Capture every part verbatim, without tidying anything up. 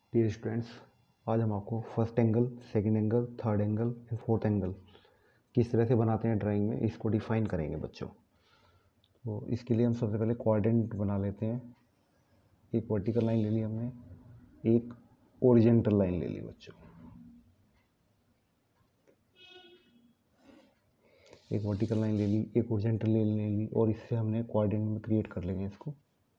Dear students, आज हम आपको first angle, second angle, third angle and fourth angle किस तरह से बनाते हैं ड्राइंग में, इसको डिफाइन करेंगे बच्चों। तो इसके लिए हम सबसे पहले क्वाड्रेंट बना लेते हैं। एक वर्टिकल लाइन ले ली हमने, एक ओरिजेंटल लाइन ले ली बच्चों। एक वर्टिकल लाइन ले ली, एक ओरिजेंटल लाइन ले ली और इससे हमने क्वाड्रेंट में क्रिएट कर लेंगे इसको।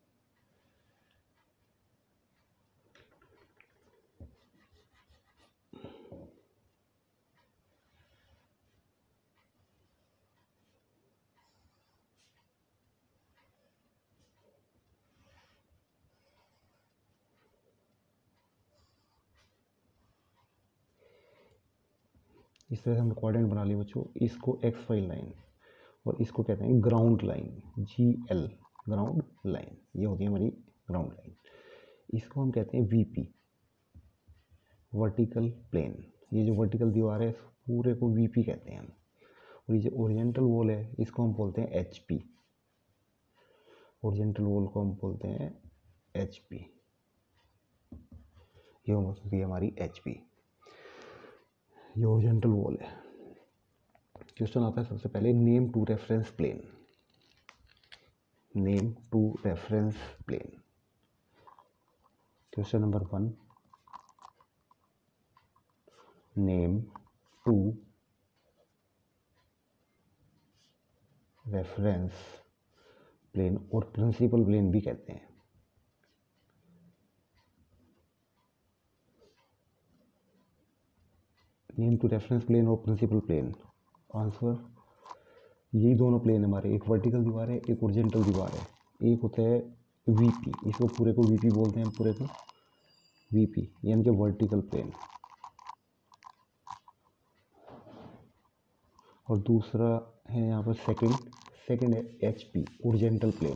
इस तरह से हमने क्वाड्रेंट बना लिया बच्चों। इसको एक्स वाई लाइन और इसको कहते हैं ground line, G L, ground line. ये होती है हमारी ग्राउंड लाइन। इसको हम कहते हैं वी पी, वर्टिकल प्लेन। ये जो वर्टिकल दीवार है पूरे को वी पी कहते हैं हम। और ये जो ओरिजेंटल वॉल है इसको हम बोलते हैं एच पी। ओरिजेंटल वॉल को हम बोलते हैं एच पी। ये होती है हमारी एच पी। ये ओरिजेंटल वॉल है। क्वेश्चन आता है सबसे पहले, name two reference plane. Name two reference plane. Question number one, name two reference plane और प्रिंसिपल प्लेन भी कहते हैं। नेम टू रेफरेंस प्लेन और प्रिंसिपल प्लेन, आंसर यही दोनों प्लेन हमारे, एक वर्टिकल दीवार है, एक ओरिजेंटल दीवार है। एक होता है वीपी, इसको पूरे को वीपी बोलते हैं, पूरे को वीपी यानी कि वर्टिकल प्लेन। और दूसरा है यहाँ पर सेकंड, सेकंड है एचपी, ओरिजेंटल प्लेन।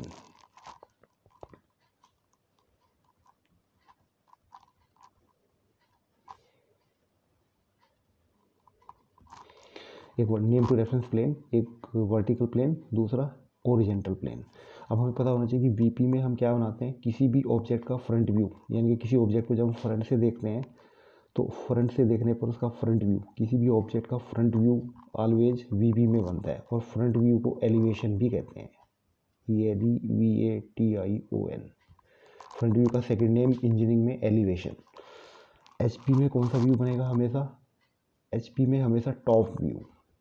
एक नेम टू रेफरेंस प्लेन, एक वर्टिकल प्लेन, दूसरा ओरिजेंटल प्लेन। अब हमें पता होना चाहिए कि वीपी में हम क्या बनाते हैं, किसी भी ऑब्जेक्ट का फ्रंट व्यू, यानी कि किसी ऑब्जेक्ट को जब हम फ्रंट से देखते हैं तो फ्रंट से देखने पर उसका फ्रंट व्यू, किसी भी ऑब्जेक्ट का फ्रंट व्यू ऑलवेज वीपी में बनता है। और फ्रंट व्यू को एलिवेशन भी कहते हैं, E L E V A T I O N. Front view का सेकंड नेम इंजीनियरिंग में एलिवेशन। एचपी में कौन सा व्यू बनेगा हमेशा, एचपी में हमेशा टॉप व्यू।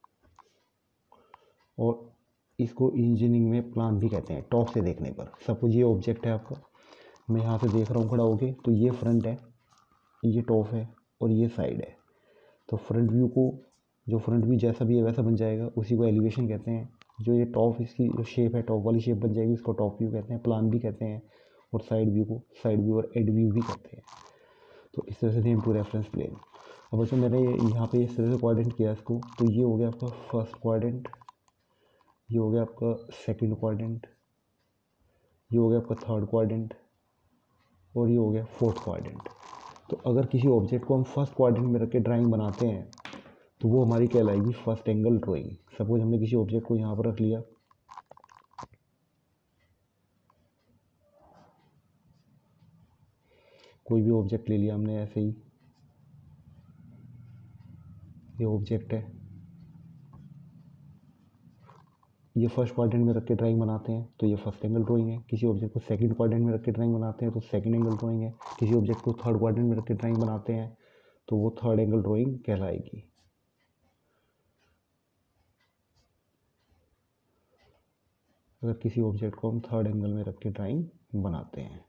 और इसको इंजीनियरिंग में प्लान भी कहते हैं, टॉप से देखने पर। सपोज ये ऑब्जेक्ट है आपका, मैं यहाँ से देख रहा हूँ खड़ा होके, तो ये फ्रंट है, ये टॉप है और ये साइड है। तो फ्रंट व्यू को, जो फ्रंट व्यू जैसा भी है वैसा बन जाएगा, उसी को एलिवेशन कहते हैं। जो ये टॉप, इसकी जो शेप है, टॉप वाली शेप बन जाएगी, इसको टॉप व्यू कहते हैं, प्लान भी कहते हैं। और साइड व्यू को साइड व्यू और एड व्यू भी कहते हैं। तो इस तरह से नेम टू रेफरेंस प्लेन। अब बच्चों मैंने यहाँ पे इस तरह से क्वाड्रेंट किया इसको, तो ये हो गया आपका फर्स्ट क्वाड्रेंट, ये हो गया आपका सेकंड क्वाड्रेंट, ये हो गया आपका थर्ड क्वाड्रेंट और ये हो गया फोर्थ क्वाड्रेंट। तो अगर किसी ऑब्जेक्ट को हम फर्स्ट क्वाड्रेंट में रख के ड्राइंग बनाते हैं तो वो हमारी कहलाएगी फर्स्ट एंगल ड्राइंग। सपोज हमने किसी ऑब्जेक्ट को यहाँ पर रख लिया, कोई भी ऑब्जेक्ट ले लिया हमने ऐसे ही, ये ऑब्जेक्ट है, ये फर्स्ट क्वाड्रेंट में रख के ड्राइंग बनाते हैं तो ये फर्स्ट एंगल ड्राइंग है। किसी ऑब्जेक्ट को सेकंड क्वाड्रेंट में रख के ड्राइंग बनाते हैं तो सेकंड एंगल ड्राइंग है। किसी ऑब्जेक्ट को थर्ड क्वाड्रेंट में रख के ड्राइंग बनाते हैं तो वो थर्ड एंगल ड्राइंग कहलाएगी। अगर किसी ऑब्जेक्ट को हम थर्ड एंगल में रख के ड्राइंग बनाते हैं,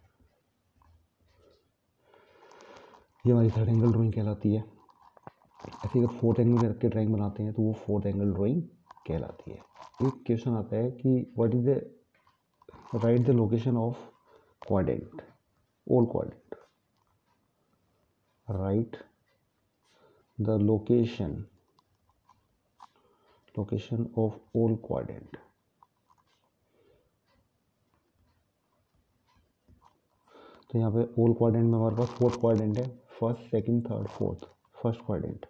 ये हमारी थर्ड एंगल ड्राइंग कहलाती है। ऐसे अगर फोर्थ एंगल में रख के ड्राइंग बनाते हैं तो वो फोर्थ एंगल ड्राइंग कहलाती है। एक क्वेश्चन आता है कि what is the, write the location of quadrant, all quadrant. Write the location, location of all quadrant. तो यहाँ पे ऑल क्वाड्रेंट में हमारे पास फोर्थ क्वाड्रेंट है, first second third fourth, first quadrant.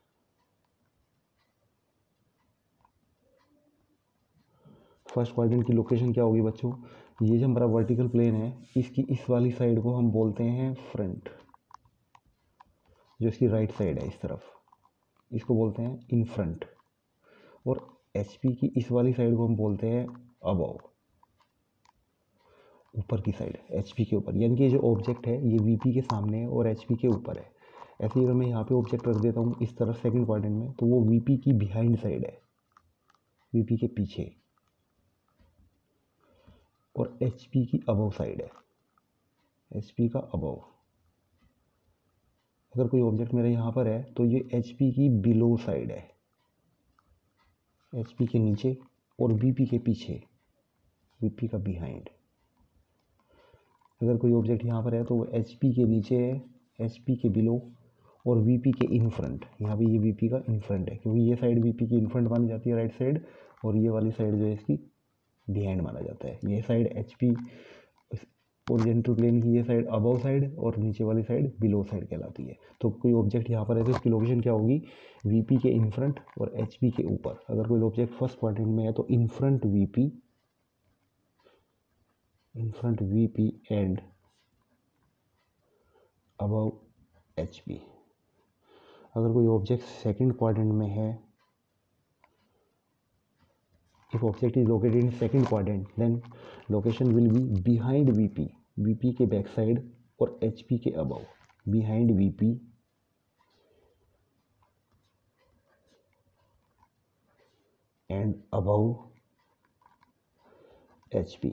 First quadrant की लोकेशन क्या होगी बच्चों, ये जो हमारा वर्टिकल प्लेन है इसकी इस वाली साइड को हम बोलते हैं फ्रंट। जो इसकी राइट साइड है इस तरफ, इसको बोलते हैं इन फ्रंट, और एच पी की इस वाली साइड को हम बोलते हैं अबव, ऊपर की साइड, एच पी के ऊपर। यानी कि जो ऑब्जेक्ट है ये वी पी के सामने है और एच पी के ऊपर है। ऐसे ही अगर मैं यहाँ पे ऑब्जेक्ट रख देता हूँ इस तरफ सेकंड क्वाड्रेंट में, तो वो वी पी की बिहाइंड साइड है, वी पी के पीछे, और एच पी की अबव साइड है, एच पी का अबव। अगर कोई ऑब्जेक्ट मेरा यहाँ पर है तो ये एच पी की बिलो साइड है, एच पी के नीचे और वी पी के पीछे, वी पी का बिहाइंड। अगर कोई ऑब्जेक्ट यहाँ पर है तो वो एच पी के नीचे है, एच पी के बिलो और वी पी के इन फ्रंट। यहाँ पे ये वी पी का इन फ्रंट है, क्योंकि ये साइड वी पी की इन फ्रंट मानी जाती है राइट साइड, और ये वाली साइड जो है इसकी बिहाइंड माना जाता है। ये side H P horizontal plane की ये साइड अबव साइड और नीचे वाली साइड बिलो साइड कहलाती है। तो कोई ऑब्जेक्ट यहाँ पर है तो इसकी लोकेशन क्या होगी, वी पी के इन फ्रंट और एच पी के ऊपर। अगर कोई ऑब्जेक्ट फर्स्ट क्वाड्रेंट में है तो in front V P, in front V P and above H P. अगर कोई ऑब्जेक्ट सेकंड क्वाड्रेंट में है, if object is located in second quadrant then location will be behind vp, vp के back side और hp के above, behind vp and above hp।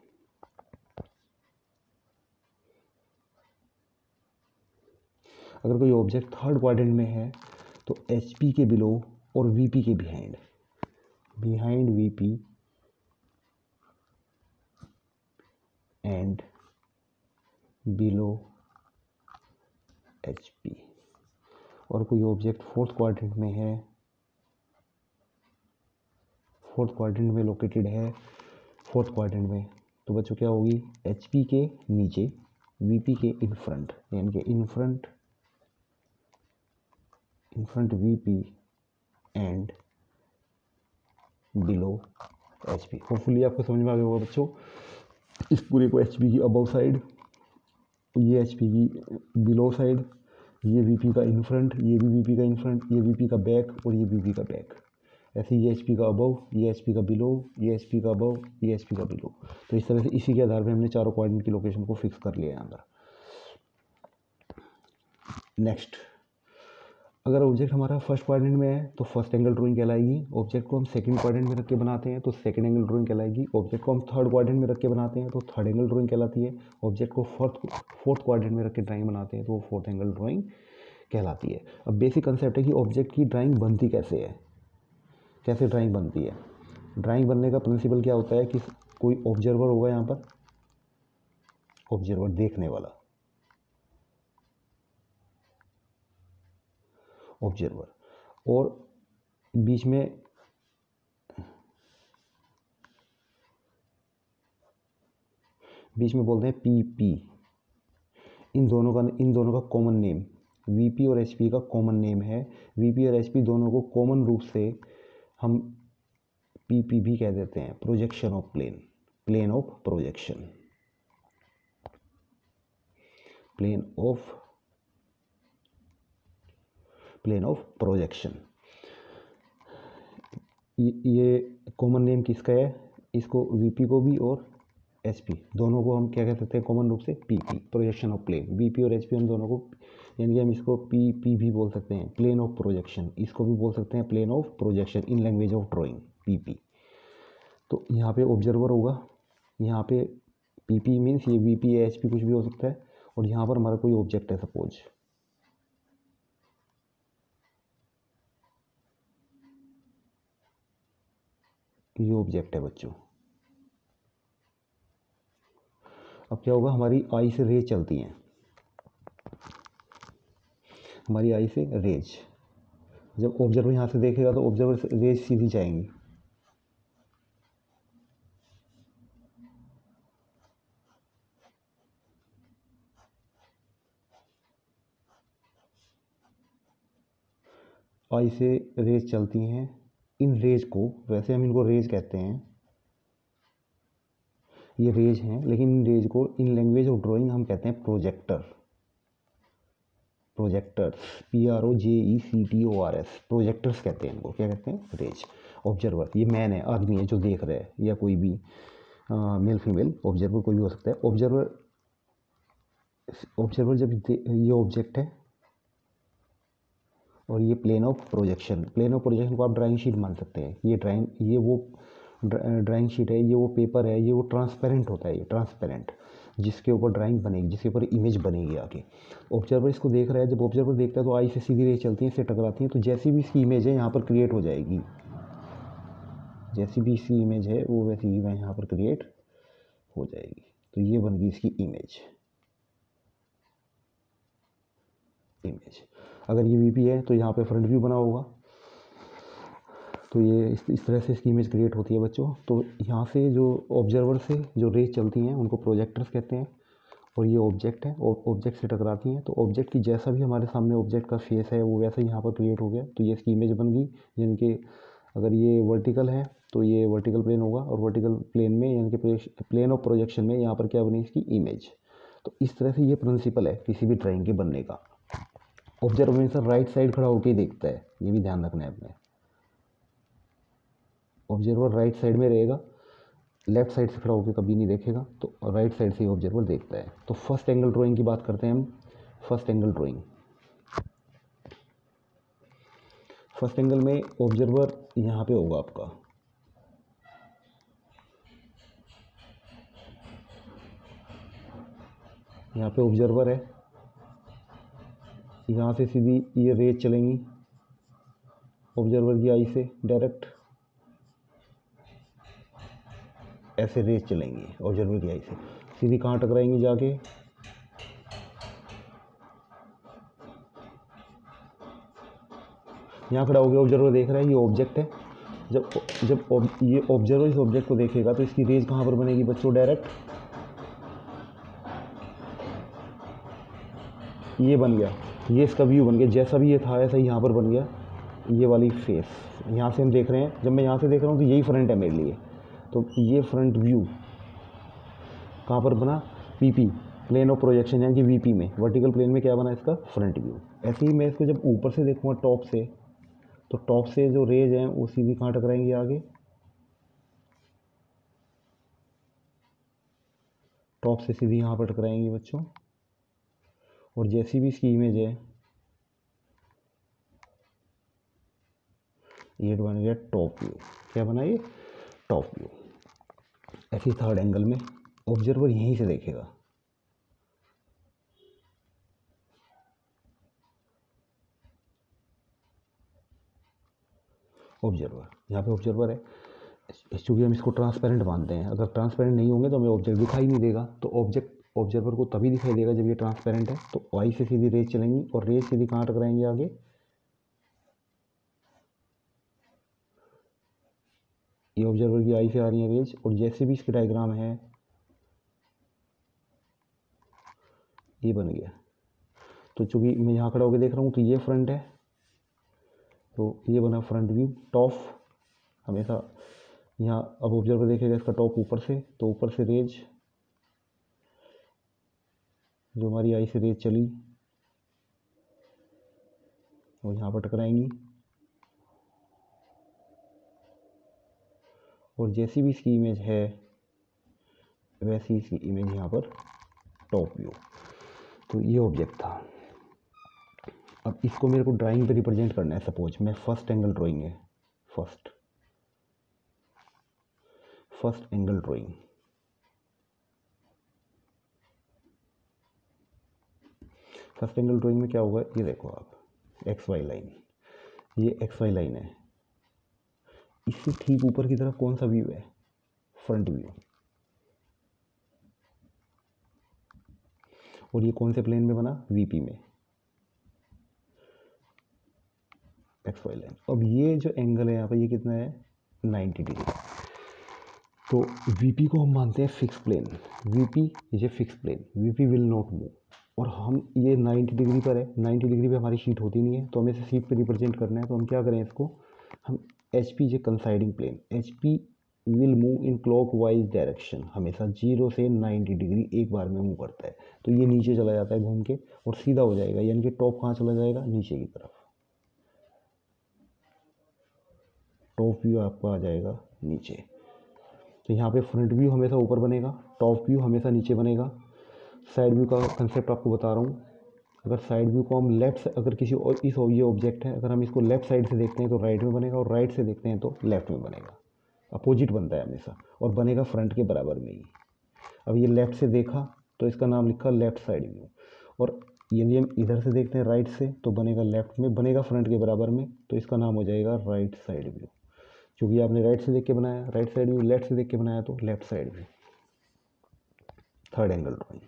अगर कोई object third quadrant में है तो hp के बिलो और vp के behind, behind vp and below hp। और कोई ऑब्जेक्ट फोर्थ क्वाड्रेंट में है, फोर्थ क्वाड्रेंट में लोकेटेड है, फोर्थ क्वाड्रेंट में, तो बच्चों क्या होगी, एच पी के नीचे, वी पी के इन फ्रंट, यानी कि in front, in front V P and below H P. Hopefully आपको समझ में आ गया होगा बच्चों। इस पूरे को एच पी की अबव साइड, ये एच पी की बिलो साइड, ये वी पी का इन फ्रंट, ये भी वी पी का इन फ्रंट, ये वी पी का बैक और ये वी पी का बैक। ऐसे ये एच पी का अबव, ये एच पी का बिलो, ये एच पी का अबव, ये एच पी का बिलो। तो इस तरह से इसी के आधार पे हमने चारों क्वाड्रेंट की लोकेशन को फिक्स कर लिया है अंदर। नेक्स्ट, अगर ऑब्जेक्ट हमारा फर्स्ट क्वाड्रेंट में है तो फर्स्ट एंगल ड्राइंग कहलाएगी। ऑब्जेक्ट को हम सेकंड क्वाड्रेंट में रख के बनाते हैं तो सेकंड एंगल ड्राइंग कहलाएगी। ऑब्जेक्ट को हम थर्ड क्वाड्रेंट में रख के बनाते हैं तो थर्ड एंगल ड्राइंग कहलाती है। ऑब्जेक्ट को फोर्थ फोर्थ क्वाड्रेंट में रख के ड्राइंग बनाते हैं तो वो फोर्थ एंगल ड्राइंग कहलाती है। अब बेसिक कंसेप्ट है कि ऑब्जेक्ट की ड्राइंग बनती कैसे है, कैसे ड्राइंग बनती है। ड्राइंग बनने का प्रिंसिपल क्या होता है कि कोई ऑब्जर्वर होगा यहाँ पर, ऑब्जर्वर देखने वाला, ऑब्जर्वर, और बीच में बीच में बोलते हैं पी पी। इन दोनों का इन दोनों का कॉमन नेम वी पी और एच पी का कॉमन नेम है। वी पी और एच पी दोनों को कॉमन रूप से हम पी पी भी कह देते हैं, projection of plane, plane of projection, plane of plane of projection. ये कॉमन नेम किसका है, इसको वी पी को भी और एच पी दोनों को हम क्या कह सकते हैं कॉमन रूप से P P, projection of plane. V P और एच पी हम दोनों को, यानी कि हम इसको पी पी भी बोल सकते हैं, प्लेन ऑफ प्रोजेक्शन। इसको भी बोल सकते हैं plane of projection in language of drawing, P P. तो यहाँ पे ऑब्जर्वर होगा, यहाँ पे पी पी मीन्स ये वी पी या एच पी कुछ भी हो सकता है, और यहाँ पर हमारा कोई ऑब्जेक्ट है, सपोज ये ऑब्जेक्ट है बच्चों। अब क्या होगा, हमारी आई से रेज चलती हैं, हमारी आई से रेज, जब ऑब्जर्वर यहाँ से देखेगा तो ऑब्जर्वर से रेज सीधी जाएंगी। आई से रेज चलती हैं, इन रेज को, वैसे हम इनको रेज कहते हैं, ये रेज हैं, लेकिन इन रेज को इन लैंग्वेज ऑफ ड्राइंग हम कहते हैं projector, projectors, P R O J E C T O R S, projectors कहते हैं इनको। क्या कहते हैं? रेज। ऑब्जर्वर, ये मैन है, आदमी है जो देख रहा है, या कोई भी मेल फीमेल ऑब्जर्वर कोई भी हो सकता है। ऑब्जर्वर ऑब्जर्वर जब ये ऑब्जेक्ट है और ये plane of projection, plane of projection को आप ड्राइंग शीट मान सकते हैं। ये ड्राइंग ये वो ड्राइंग शीट है, ये वो पेपर है, ये वो ट्रांसपेरेंट होता है, ये ट्रांसपेरेंट जिसके ऊपर ड्राइंग बनेगी, जिसके ऊपर इमेज बनेगी आगे। ऑब्जर्वर इसको देख रहा है, जब ऑब्जर्वर देखता है तो आई से सीधी रेज चलती है, इससे टकराती है, तो जैसी भी इसकी इमेज है यहाँ पर क्रिएट हो जाएगी। जैसी भी इसकी इमेज है वो वैसी ही यहाँ पर क्रिएट हो जाएगी। तो ये बन गई इसकी इमेज। इमेज अगर ये वीपी है तो यहाँ पे फ्रंट व्यू बना होगा। तो ये इस, इस तरह से इसकी इमेज क्रिएट होती है बच्चों। तो यहाँ से जो ऑब्जर्वर से जो रेज चलती हैं उनको प्रोजेक्टर्स कहते हैं, और ये ऑब्जेक्ट है, ऑब्जेक्ट से टकराती हैं। तो ऑब्जेक्ट की जैसा भी हमारे सामने ऑब्जेक्ट का फेस है वो वैसा यहाँ पर क्रिएट हो गया। तो ये इसकी इमेज बन गई। यानी कि अगर ये वर्टिकल है तो ये वर्टिकल प्लेन होगा, और वर्टिकल प्लेन में यानी कि प्लेन ऑफ प्रोजेक्शन में यहाँ पर क्या बनी? इसकी इमेज। तो इस तरह से ये प्रिंसिपल है किसी भी ड्राइंग के बनने का। ऑब्जर्वर हमेशा राइट साइड खड़ा होकर ही देखता है, ये भी ध्यान रखना है अपने। ऑब्जर्वर राइट साइड में रहेगा, लेफ्ट साइड से खड़ा होकर कभी नहीं देखेगा, तो राइट साइड से ही ऑब्जर्वर देखता है। तो फर्स्ट एंगल ड्राइंग की बात करते हैं हम। First angle drawing, first angle में ऑब्जर्वर यहाँ पे होगा आपका। यहाँ पे ऑब्जर्वर है, यहाँ से सीधी ये रेज चलेंगी ऑब्जर्वर की आई से, डायरेक्ट ऐसे रेज चलेंगी ऑब्जर्वर की आई से, सीधी कहाँ टकराएंगी? जाके यहाँ खड़ा हो गया, ऑब्जर्वर देख रहा है, ये ऑब्जेक्ट है। जब जब ये ऑब्जर्वर इस ऑब्जेक्ट को देखेगा तो इसकी रेज कहाँ पर बनेगी बच्चों? डायरेक्ट ये बन गया, ये इसका व्यू बन गया। जैसा भी ये था ऐसा ही यहाँ पर बन गया, ये वाली फेस। यहाँ से हम देख रहे हैं, जब मैं यहाँ से देख रहा हूँ तो यही फ्रंट है मेरे लिए। तो ये फ्रंट व्यू कहाँ पर बना? पीपी, प्लेन ऑफ प्रोजेक्शन, यानी कि वीपी में, वर्टिकल प्लेन में क्या बना? इसका फ्रंट व्यू। ऐसे ही मैं इसको जब ऊपर से देखूँगा टॉप से, तो टॉप से जो रेज हैं वो सीधी कहाँ टकराएंगी? आगे टॉप से सीधी यहाँ पर टकराएंगी बच्चों। और जैसी भी इसकी इमेज है ये बन गया टॉप व्यू। क्या बना? ये टॉप व्यू। ऐसी थर्ड एंगल में ऑब्जर्वर यहीं से देखेगा, ऑब्जर्वर यहाँ पे ऑब्जर्वर है। चूँकि हम इसको ट्रांसपेरेंट मानते हैं, अगर ट्रांसपेरेंट नहीं होंगे तो हमें ऑब्जेक्ट दिखाई नहीं देगा। तो ऑब्जेक्ट ऑब्जर्वर को तभी दिखाई देगा जब ये ट्रांसपेरेंट है। तो आई से सीधी रेज चलेंगी, और रेज सीधी कहाँ टकराएंगे? आगे ये ऑब्जर्वर की आई से आ रही है रेज, और जैसे भी इसकी डायग्राम है ये बन गया। तो चूँकि मैं यहाँ खड़ा होकर देख रहा हूँ तो ये फ्रंट है, तो ये बना फ्रंट व्यू। टॉप हमेशा यहाँ, अब ऑब्जर्वर देखेगा इसका टॉप ऊपर से, तो ऊपर से रेज जो हमारी आई से रेज चली वो यहाँ पर टकराएंगी, और जैसी भी इसकी इमेज है वैसी इसकी इमेज यहाँ पर टॉप व्यू। तो ये ऑब्जेक्ट था। अब इसको मेरे को ड्राइंग पे रिप्रेजेंट करना है। सपोज मैं फर्स्ट एंगल ड्राइंग है, first first angle drawing. First angle drawing में क्या होगा? ये देखो आप, एक्स वाई लाइन, ये एक्स वाई लाइन है। इससे ठीक ऊपर की तरफ कौन सा व्यू है? Front view. और ये कौन से प्लेन में बना? वीपी में, एक्स वाई लाइन। अब ये जो एंगल है यहाँ पर ये कितना है? Ninety degree. तो वीपी को हम मानते हैं fix plane. VP is a fix plane, VP will not move. और हम ये नाइन्टी डिग्री पर है, नाइन्टी डिग्री पे हमारी शीट होती नहीं है, तो हमें इसे शीट पे रिप्रेजेंट करना है। तो हम क्या करें? इसको हम H P is a considering plane. H P will move in clock direction, हमेशा जीरो से नाइन्टी डिग्री एक बार में मूव करता है। तो ये नीचे चला जाता है घूम के और सीधा हो जाएगा, यानी कि टॉप कहाँ चला जाएगा, नीचे की तरफ। टॉप व्यू आपका आ जाएगा नीचे। तो यहाँ पे फ्रंट व्यू हमेशा ऊपर बनेगा, टॉप व्यू हमेशा नीचे बनेगा। साइड व्यू का कंसेप्ट आपको बता रहा हूँ। अगर साइड व्यू को हम लेफ्ट से, अगर किसी और इस ये ऑब्जेक्ट है, अगर हम इसको लेफ्ट साइड से देखते हैं तो राइट में बनेगा, और राइट से देखते हैं तो लेफ्ट में बनेगा। अपोजिट बनता है हमेशा, और बनेगा फ्रंट के बराबर में ही। अब ये लेफ्ट से देखा तो इसका नाम लिखा लेफ्ट साइड व्यू, और यदि हम इधर से देखते हैं राइट से तो बनेगा लेफ्ट में, बनेगा फ्रंट के बराबर में, तो इसका नाम हो जाएगा राइट साइड व्यू। क्योंकि आपने राइट से देख के बनाया राइट साइड व्यू, लेफ्ट से देख के बनाया तो left side view. Third angle drawing,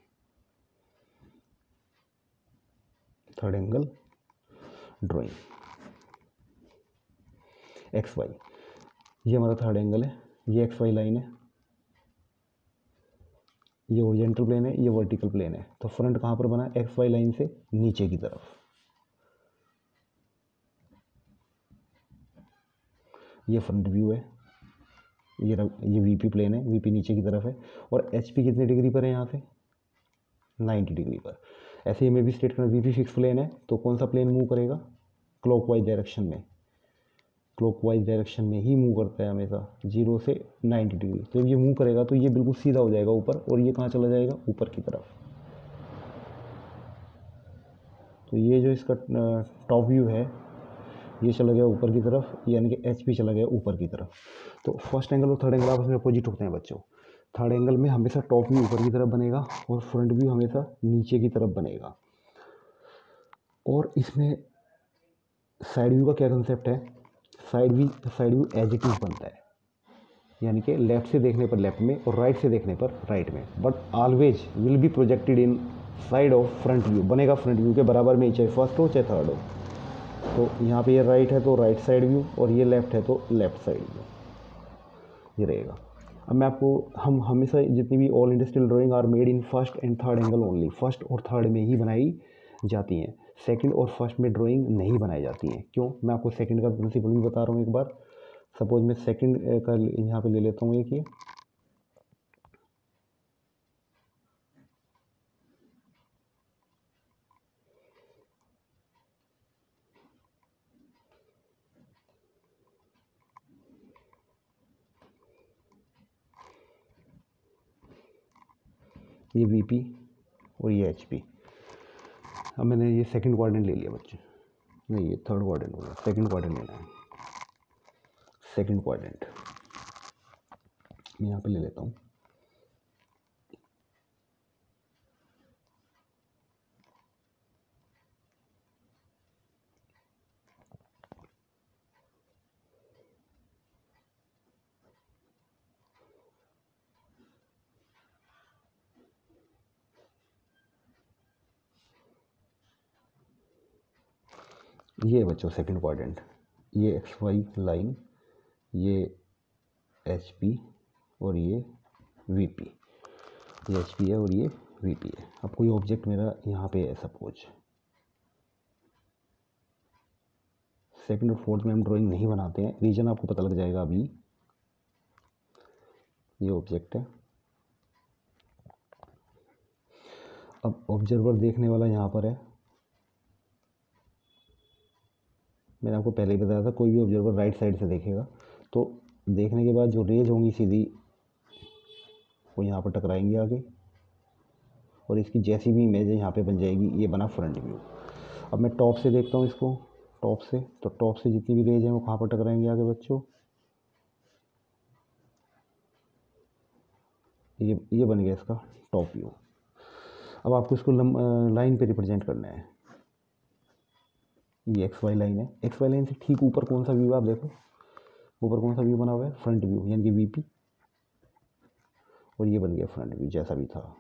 third angle drawing X Y, ये हमारा थर्ड एंगल है, ये एक्स वाई लाइन है, ये ओरिजेंटल प्लेन है, ये वर्टिकल प्लेन है। तो फ्रंट कहाँ पर बना, एक्स वाई लाइन से नीचे की तरफ। ये फ्रंट व्यू है, ये ये वीपी प्लेन है, वीपी नीचे की तरफ है, और एचपी कितने डिग्री पर है यहाँ से, नाइन्टी डिग्री पर। ऐसे ही मैं भी स्टेट करना, वीपी फिक्स प्लेन है तो कौन सा प्लेन मूव करेगा, क्लॉकवाइज डायरेक्शन में, क्लॉकवाइज डायरेक्शन में ही मूव करता है हमेशा, जीरो से नाइन्टी डिग्री। तो जब ये मूव करेगा तो ये बिल्कुल सीधा हो जाएगा ऊपर, और ये कहाँ चला जाएगा, ऊपर की तरफ। तो ये जो इसका टॉप व्यू है ये चला गया ऊपर की तरफ, यानी कि एच पी चला गया ऊपर की तरफ। तो फर्स्ट एंगल और थर्ड एंगल आपस में अपोजिट होते हैं बच्चों। थर्ड एंगल में हमेशा टॉप व्यू ऊपर की तरफ बनेगा और फ्रंट व्यू हमेशा नीचे की तरफ बनेगा। और इसमें साइड व्यू का क्या कंसेप्ट है, side view side view as it is बनता है, यानी कि लेफ्ट से देखने पर लेफ्ट में और राइट से देखने पर राइट में, but always will be projected in side of front view, बनेगा फ्रंट व्यू के बराबर में, चाहे फर्स्ट हो चाहे थर्ड हो। तो यहाँ पे ये राइट है तो राइट साइड व्यू, और ये लेफ्ट है तो लेफ्ट साइड व्यू, ये रहेगा। अब मैं आपको, हम हमेशा जितनी भी all industrial drawing are made in first and third angle only, first और थर्ड में ही बनाई जाती हैं, सेकंड और फर्स्ट में ड्राइंग नहीं बनाई जाती हैं। क्यों, मैं आपको सेकंड का प्रिंसिपल भी बता रहा हूँ एक बार। सपोज मैं सेकंड का यहाँ पे ले लेता हूँ एक, ये ये वीपी और ये एचपी। अब मैंने ये सेकंड क्वाड्रेंट ले लिया बच्चे, नहीं ये थर्ड क्वाड्रेंट हो गया, सेकंड क्वाड्रेंट लेना है। सेकंड क्वाड्रेंट मैं यहाँ पे ले लेता हूँ, ये बच्चों सेकंड क्वाड्रेंट, ये एक्स वाई लाइन, ये एच पी और ये वी पी, ये एच पी है और ये वी पी है। अब कोई ऑब्जेक्ट मेरा यहाँ पे है सपोज, सेकंड और फोर्थ में हम ड्राइंग नहीं बनाते हैं, रीजन आपको पता लग जाएगा अभी। ये ऑब्जेक्ट है, अब ऑब्जर्वर देखने वाला यहाँ पर है। मैंने आपको पहले ही बताया था, कोई भी ऑब्जर्वर राइट साइड से देखेगा तो देखने के बाद जो रेज होंगी सीधी वो यहाँ पर टकराएंगी आगे, और इसकी जैसी भी इमेज है यहाँ पे बन जाएगी। ये बना फ्रंट व्यू। अब मैं टॉप से देखता हूँ इसको, टॉप से, तो टॉप से जितनी भी रेज है वो कहाँ पर टकराएंगे आगे बच्चों, ये ये बन गया इसका टॉप व्यू। अब आपको इसको लाइन पे रिप्रेजेंट करना है। ये एक्स वाई लाइन है, एक्स वाई लाइन से ठीक ऊपर कौन सा व्यू है, आप देखो ऊपर कौन सा व्यू बना हुआ है, फ्रंट व्यू, यानी कि वीपी, और ये बन गया फ्रंट व्यू जैसा भी था।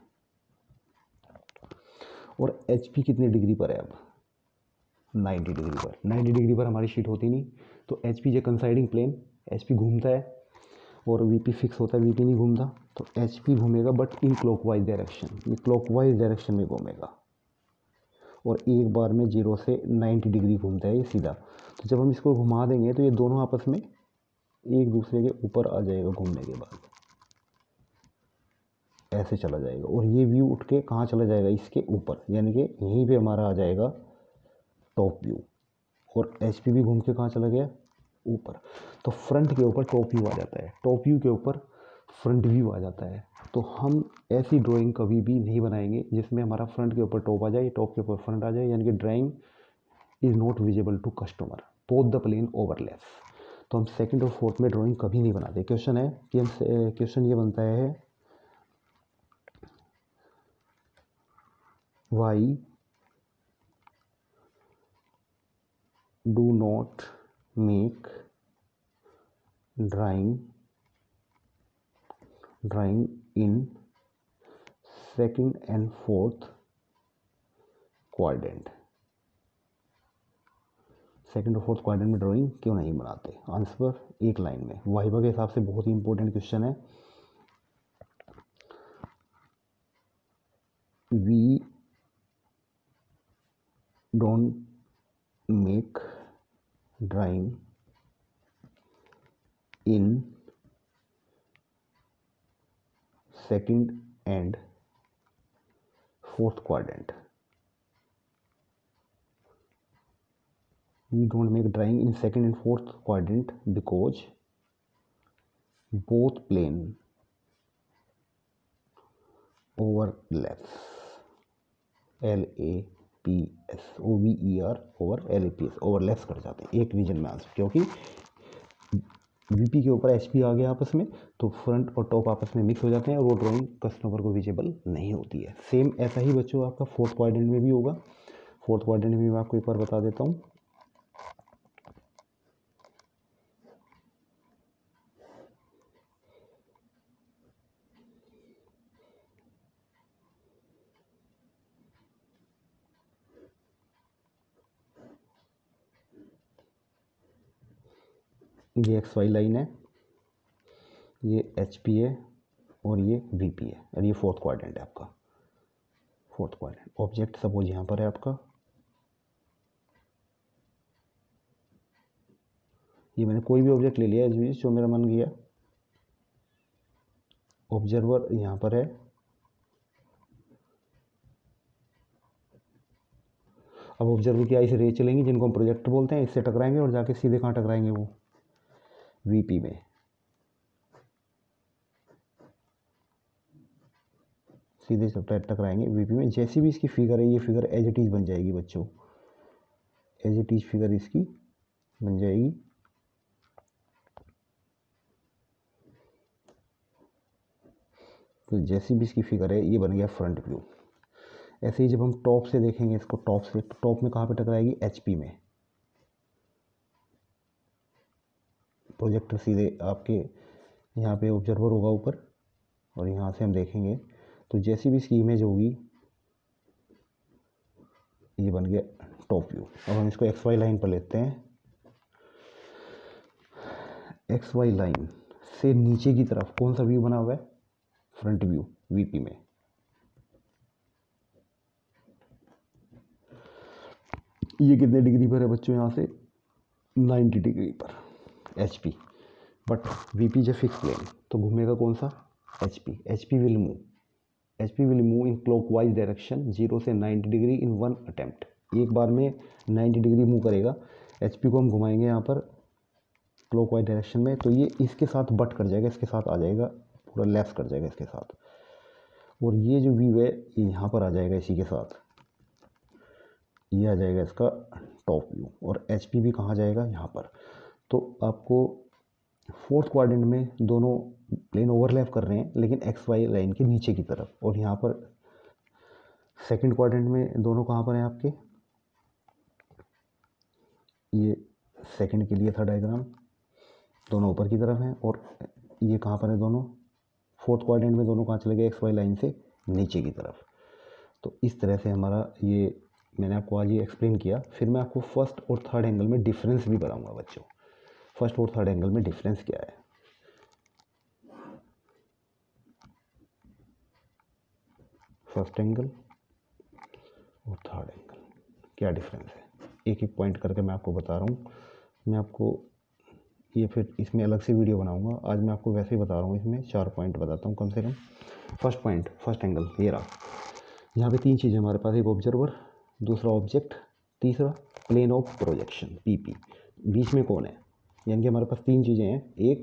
और एच पी कितने डिग्री पर है, अब नाइन्टी डिग्री पर। नाइन्टी डिग्री पर हमारी शीट होती नहीं, तो एच पी जो कंसाइडिंग प्लेन, एच पी घूमता है और वी पी फिक्स होता है, वी पी नहीं घूमता। तो एच पी घूमेगा बट इन क्लॉकवाइज डायरेक्शन, ये क्लॉकवाइज डायरेक्शन में घूमेगा, और एक बार में जीरो से नाइन्टी डिग्री घूमता है ये सीधा। तो जब हम इसको घुमा देंगे तो ये दोनों आपस में एक दूसरे के ऊपर आ जाएगा घूमने के बाद, ऐसे चला जाएगा। और ये व्यू उठ के कहाँ चला जाएगा, इसके ऊपर, यानी कि यहीं पे हमारा आ जाएगा टॉप व्यू। और एच पी भी घूम के कहाँ चला गया, ऊपर। तो फ्रंट के ऊपर टॉप व्यू आ जाता है, टॉप व्यू के ऊपर फ्रंट व्यू आ जाता है। तो हम ऐसी ड्राइंग कभी भी नहीं बनाएंगे जिसमें हमारा फ्रंट के ऊपर टॉप आ जाए, टॉप के ऊपर फ्रंट आ जाए, यानी कि drawing is not visible to customer, both the plane overlaps. तो हम सेकंड और फोर्थ में ड्राइंग कभी नहीं बनाते। क्वेश्चन है कि हम क्वेश्चन ये बनता है, why do not make drawing drawing in second and fourth quadrant, second और फोर्थ क्वाड्रेंट में ड्राइंग क्यों नहीं बनाते। आंसर एक लाइन में, वाइवा के हिसाब से बहुत ही इंपॉर्टेंट क्वेश्चन है। We don't make drawing in second and fourth quadrant, we don't make drawing in second and fourth quadrant because both plane overlaps, L A P S O V E R over L A P S overlaps कर जाते हैं एक reason में answer, क्योंकि VP के ऊपर HP आ गया आपस में, तो फ्रंट और टॉप आपस में मिक्स हो जाते हैं और वो ड्राइंग कस्टमर को विजिबल नहीं होती है। सेम ऐसा ही बच्चों आपका फोर्थ क्वाड्रेंट में भी होगा। फोर्थ क्वाड्रेंट में मैं आपको एक बार बता देता हूँ। ये एक्स वाई लाइन है, ये एच पी है और ये वी पी है, और ये फोर्थ क्वाड्रेंट है आपका। फोर्थ क्वाड्रेंट ऑब्जेक्ट सपोज यहाँ पर है आपका, ये मैंने कोई भी ऑब्जेक्ट ले लिया है जो मेरा मन गया। ऑब्जर्वर यहाँ पर है, अब ऑब्जर्वर की आई से रे चलेंगी जिनको हम प्रोजेक्टर बोलते हैं, इससे टकराएंगे और जाके सीधे कहाँ टकराएंगे, वो वीपी में। सीधे सब टकराएंगे वीपी में। जैसी भी इसकी फिगर है, ये फिगर एज इट इज बन जाएगी बच्चों, एज इट इज फिगर इसकी बन जाएगी। तो जैसी भी इसकी फिगर है, ये बन गया फ्रंट व्यू। ऐसे ही जब हम टॉप से देखेंगे इसको, टॉप से, तो टॉप में कहाँ पे टकराएगी, एचपी में। प्रोजेक्टर सीधे आपके यहाँ पे ऑब्जर्वर होगा ऊपर, और यहाँ से हम देखेंगे तो जैसी भी इसकी इमेज होगी, ये बन गया टॉप व्यू। अब हम इसको एक्स वाई लाइन पर लेते हैं। एक्स वाई लाइन से नीचे की तरफ कौन सा व्यू बना हुआ है, फ्रंट व्यू वीपी में। ये कितने डिग्री पर है बच्चों, यहाँ से नब्बे डिग्री पर एचपी, बट वीपी जब फिक्स प्लेन तो घूमेगा कौन सा, HP. HP will move HP will move in clockwise direction zero से नब्बे डिग्री इन वन अटेम्प्ट, एक बार में नब्बे डिग्री मूव करेगा। एचपी को हम घुमाएंगे यहाँ पर क्लॉकवाइज डायरेक्शन में, तो ये इसके साथ बट कर जाएगा, इसके साथ आ जाएगा, पूरा लेफ्ट कर जाएगा इसके साथ। और ये जो व्यू है ये यहाँ पर आ जाएगा इसी के साथ, ये आ जाएगा इसका टॉप व्यू। और एच पी भी कहाँ जाएगा, यहाँ पर। तो आपको फोर्थ क्वाड्रेंट में दोनों प्लेन ओवरलैप कर रहे हैं, लेकिन एक्स वाई लाइन के नीचे की तरफ। और यहाँ पर सेकंड क्वाड्रेंट में दोनों कहाँ पर हैं आपके, ये सेकंड के लिए था डायग्राम, दोनों ऊपर की तरफ हैं। और ये कहाँ पर है दोनों, फोर्थ क्वाड्रेंट में दोनों कहाँ चले गए, एक्स वाई लाइन से नीचे की तरफ। तो इस तरह से हमारा ये, मैंने आपको आज ये एक्सप्लेन किया। फिर मैं आपको फर्स्ट और थर्ड एंगल में डिफरेंस भी बताऊंगा बच्चों, फर्स्ट और थर्ड एंगल में डिफरेंस क्या है। फर्स्ट एंगल और थर्ड एंगल क्या डिफरेंस है, एक एक पॉइंट करके मैं आपको बता रहा हूँ। मैं आपको ये फिर इसमें अलग से वीडियो बनाऊंगा। आज मैं आपको वैसे ही बता रहा हूँ, इसमें चार पॉइंट बताता हूँ कम से कम। फर्स्ट पॉइंट, फर्स्ट एंगल ये रहा। यहाँ पे तीन चीज़ें हमारे पास, एक ऑब्जर्वर, दूसरा ऑब्जेक्ट, तीसरा प्लेन ऑफ प्रोजेक्शन पीपी। बीच में कौन है, यानी कि हमारे पास तीन चीज़ें हैं, एक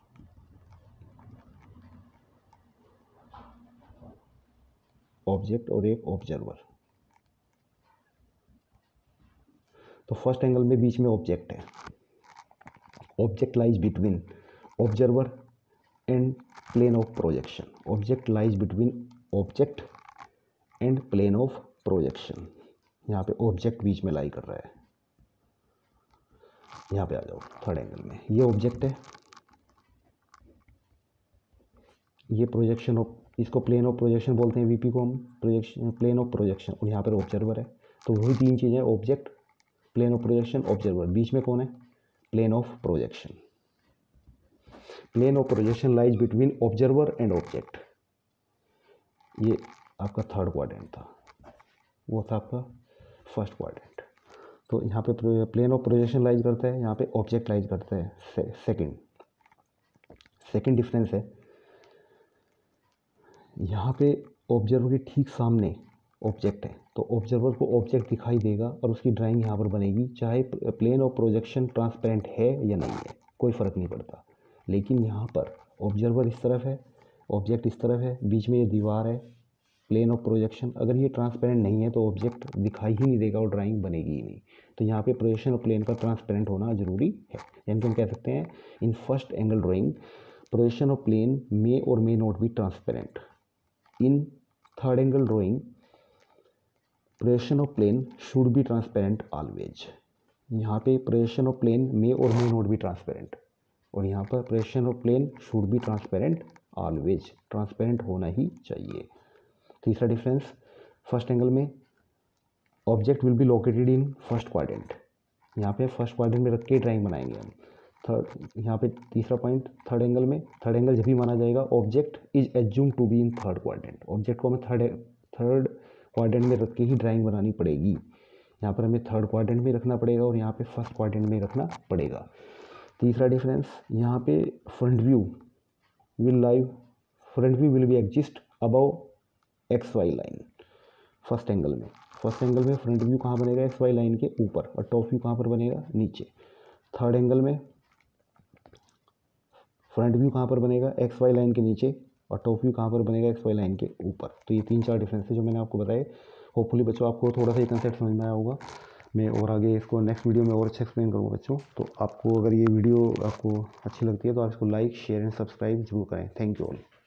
ऑब्जेक्ट और एक ऑब्जर्वर। तो फर्स्ट एंगल में बीच में ऑब्जेक्ट है, object lies between observer and plane of projection. Object lies between object and plane of projection. यहाँ पे ऑब्जेक्ट बीच में लाई कर रहा है। यहाँ पे आ जाओ थर्ड एंगल में, ये ऑब्जेक्ट है, ये प्रोजेक्शन ऑफ, इसको प्लेन ऑफ प्रोजेक्शन बोलते हैं, वीपी को हम प्रोजेक्शन, प्लेन ऑफ प्रोजेक्शन, और यहाँ पर ऑब्जर्वर है। तो वही तीन चीज़ें, object, plane of projection, observer. बीच में कौन है, plane of projection. Plane of projection lies between observer and object. ये आपका थर्ड क्वाड्रेंट था, वो था आपका फर्स्ट क्वाड्रेंट। तो यहाँ पे प्लेन ऑफ प्रोजेक्शन लाइज करता है, यहाँ पे ऑब्जेक्ट लाइज करता है। से, सेकंड सेकंड डिफरेंस है, यहाँ पे ऑब्जर्वर के ठीक सामने ऑब्जेक्ट है, तो ऑब्जर्वर को ऑब्जेक्ट दिखाई देगा और उसकी ड्राइंग यहाँ पर बनेगी, चाहे प्लेन ऑफ प्रोजेक्शन ट्रांसपेरेंट है या नहीं है, कोई फ़र्क नहीं पड़ता। लेकिन यहाँ पर ऑब्जर्वर इस तरफ है, ऑब्जेक्ट इस तरफ है, बीच में ये दीवार है, प्लेन ऑफ प्रोजेक्शन। अगर ये ट्रांसपेरेंट नहीं है तो ऑब्जेक्ट दिखाई ही नहीं देगा और ड्राइंग बनेगी ही नहीं। तो यहाँ पे प्रोजेक्शन और प्लेन का ट्रांसपेरेंट होना जरूरी है। यानी कि हम कह सकते हैं, in first angle drawing projection of plane may और may not be transparent. In third angle drawing projection of plane should be transparent always. यहाँ पे प्रोजेक्शन ऑफ प्लेन मे और मे नॉट बी ट्रांसपेरेंट, और यहाँ पर projection of plane should be transparent always, transparent होना ही चाहिए। तीसरा डिफरेंस, फर्स्ट एंगल में object will be located in first quadrant. यहाँ पे फर्स्ट क्वाड्रेंट में रख के ड्राइंग बनाएंगे हम। थर्ड, यहाँ पे तीसरा पॉइंट, थर्ड एंगल में, थर्ड एंगल जब भी माना जाएगा object is assume to be in third quadrant. ऑब्जेक्ट को हमें थर्ड थर्ड क्वाड्रेंट में रख के ही ड्राइंग बनानी पड़ेगी। यहाँ पर हमें थर्ड क्वाड्रेंट में रखना पड़ेगा और यहाँ पे फर्स्ट क्वाड्रेंट में रखना पड़ेगा। तीसरा डिफरेंस, यहाँ पे front view will live front view will be exist above X Y line. First angle में फर्स्ट एंगल में फ्रंट व्यू कहाँ बनेगा, एक्स वाई लाइन के ऊपर, और टॉप व्यू कहाँ पर बनेगा, नीचे। थर्ड एंगल में फ्रंट व्यू कहाँ पर बनेगा, एक्स वाई लाइन के नीचे, और टॉप व्यू कहाँ पर बनेगा, एक्स वाई लाइन के ऊपर। तो ये तीन चार डिफरेंस है जो मैंने आपको बताए। होपफुली बच्चों आपको थोड़ा सा ये कंसेप्ट समझ में आया होगा। मैं और आगे इसको नेक्स्ट वीडियो में और अच्छा एक्सप्लेन करूँगा बच्चों। तो आपको अगर ये वीडियो आपको अच्छी लगती है तो आप इसको लाइक, शेयर एंड सब्सक्राइब जरूर करें। Thank you all.